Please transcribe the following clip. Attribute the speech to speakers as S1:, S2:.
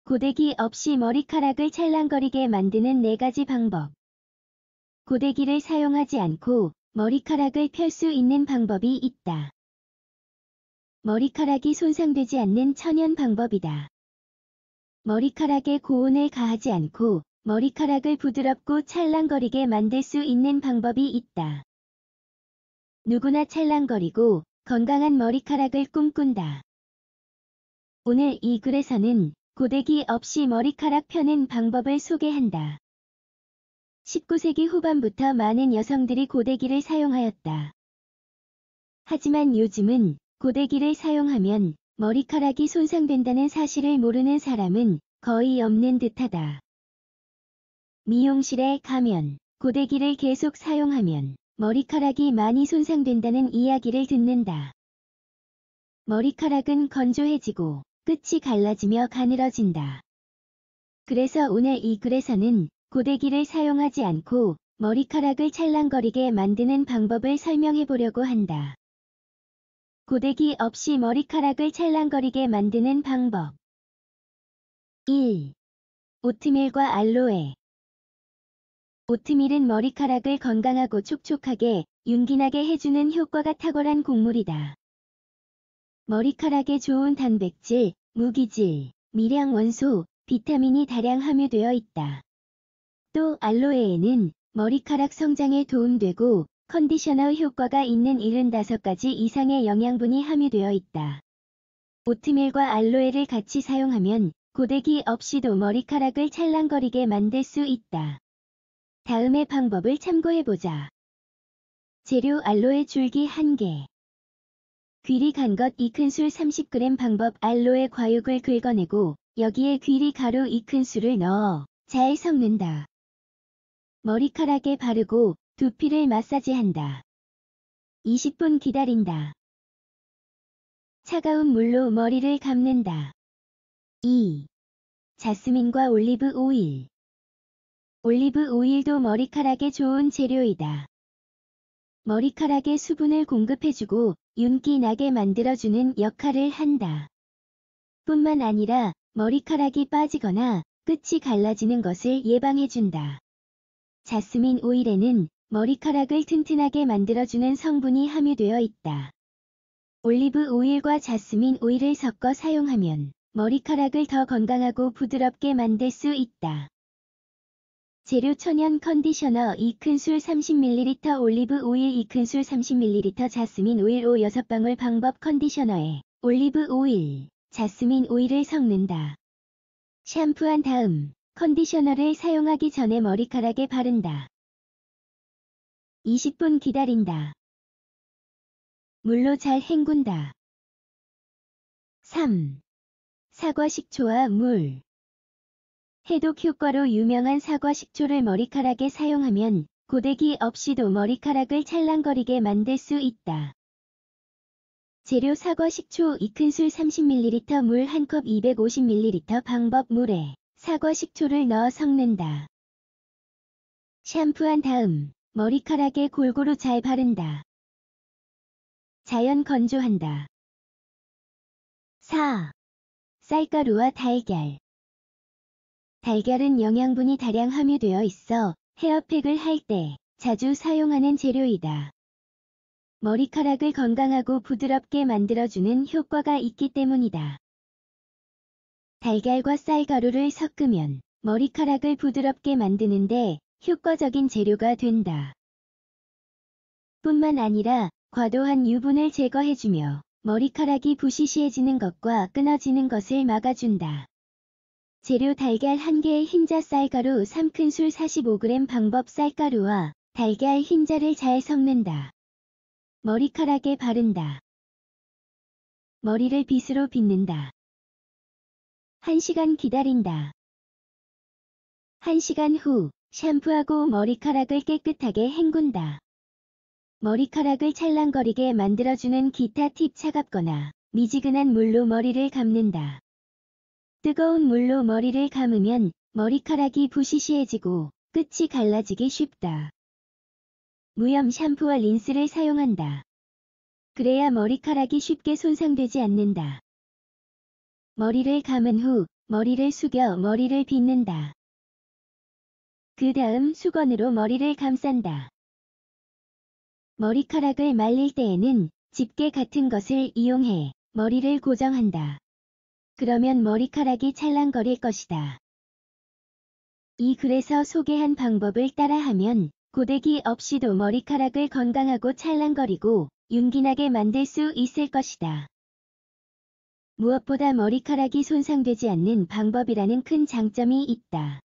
S1: 고데기 없이 머리카락을 찰랑거리게 만드는 4가지 방법. 고데기를 사용하지 않고 머리카락을 펼 수 있는 방법이 있다. 머리카락이 손상되지 않는 천연 방법이다. 머리카락에 고온을 가하지 않고 머리카락을 부드럽고 찰랑거리게 만들 수 있는 방법이 있다. 누구나 찰랑거리고 건강한 머리카락을 꿈꾼다. 오늘 이 글에서는 고데기 없이 머리카락 펴는 방법을 소개한다. 19세기 후반부터 많은 여성들이 고데기를 사용하였다. 하지만 요즘은 고데기를 사용하면 머리카락이 손상된다는 사실을 모르는 사람은 거의 없는 듯하다. 미용실에 가면 고데기를 계속 사용하면 머리카락이 많이 손상된다는 이야기를 듣는다. 머리카락은 건조해지고 끝이 갈라지며 가늘어진다. 그래서 오늘 이 글에서는 고데기를 사용하지 않고 머리카락을 찰랑거리게 만드는 방법을 설명해 보려고 한다. 고데기 없이 머리카락을 찰랑거리게 만드는 방법. 1. 오트밀과 알로에. 오트밀은 머리카락을 건강하고 촉촉하게 윤기나게 해주는 효과가 탁월한 곡물이다. 머리카락에 좋은 단백질, 무기질, 미량 원소, 비타민이 다량 함유되어 있다. 또 알로에에는 머리카락 성장에 도움되고 컨디셔너 효과가 있는 75가지 이상의 영양분이 함유되어 있다. 오트밀과 알로에를 같이 사용하면 고데기 없이도 머리카락을 찰랑거리게 만들 수 있다. 다음의 방법을 참고해보자. 재료 알로에 줄기 1개. 귀리 간 것 2큰술 30g 방법. 알로에 과육을 긁어내고 여기에 귀리 가루 2큰술을 넣어 잘 섞는다. 머리카락에 바르고 두피를 마사지한다. 20분 기다린다. 차가운 물로 머리를 감는다. 2. 자스민과 올리브 오일. 올리브 오일도 머리카락에 좋은 재료이다. 머리카락에 수분을 공급해주고 윤기 나게 만들어주는 역할을 한다. 뿐만 아니라 머리카락이 빠지거나 끝이 갈라지는 것을 예방해준다. 자스민 오일에는 머리카락을 튼튼하게 만들어주는 성분이 함유되어 있다. 올리브 오일과 자스민 오일을 섞어 사용하면 머리카락을 더 건강하고 부드럽게 만들 수 있다. 재료 천연 컨디셔너 2큰술 30ml 올리브 오일 2큰술 30ml 자스민 오일 5, 6방울 방법 컨디셔너에 올리브 오일, 자스민 오일을 섞는다. 샴푸한 다음 컨디셔너를 사용하기 전에 머리카락에 바른다. 20분 기다린다. 물로 잘 헹군다. 3. 사과 식초와 물. 해독 효과로 유명한 사과 식초를 머리카락에 사용하면 고데기 없이도 머리카락을 찰랑거리게 만들 수 있다. 재료 사과 식초 2큰술 30ml 물 1컵 250ml 방법. 물에 사과 식초를 넣어 섞는다. 샴푸한 다음 머리카락에 골고루 잘 바른다. 자연 건조한다. 4. 쌀가루와 달걀. 달걀은 영양분이 다량 함유되어 있어 헤어팩을 할 때 자주 사용하는 재료이다. 머리카락을 건강하고 부드럽게 만들어주는 효과가 있기 때문이다. 달걀과 쌀가루를 섞으면 머리카락을 부드럽게 만드는데 효과적인 재료가 된다. 뿐만 아니라 과도한 유분을 제거해주며 머리카락이 부시시해지는 것과 끊어지는 것을 막아준다. 재료 달걀 1개에 흰자 쌀가루 3큰술 45g 방법. 쌀가루와 달걀 흰자를 잘 섞는다. 머리카락에 바른다. 머리를 빗으로 빗는다. 1시간 기다린다. 1시간 후 샴푸하고 머리카락을 깨끗하게 헹군다. 머리카락을 찰랑거리게 만들어주는 기타 팁. 차갑거나 미지근한 물로 머리를 감는다. 뜨거운 물로 머리를 감으면 머리카락이 부시시해지고 끝이 갈라지기 쉽다. 무염 샴푸와 린스를 사용한다. 그래야 머리카락이 쉽게 손상되지 않는다. 머리를 감은 후 머리를 숙여 머리를 빗는다. 그 다음 수건으로 머리를 감싼다. 머리카락을 말릴 때에는 집게 같은 것을 이용해 머리를 고정한다. 그러면 머리카락이 찰랑거릴 것이다. 이 글에서 소개한 방법을 따라하면 고데기 없이도 머리카락을 건강하고 찰랑거리고 윤기나게 만들 수 있을 것이다. 무엇보다 머리카락이 손상되지 않는 방법이라는 큰 장점이 있다.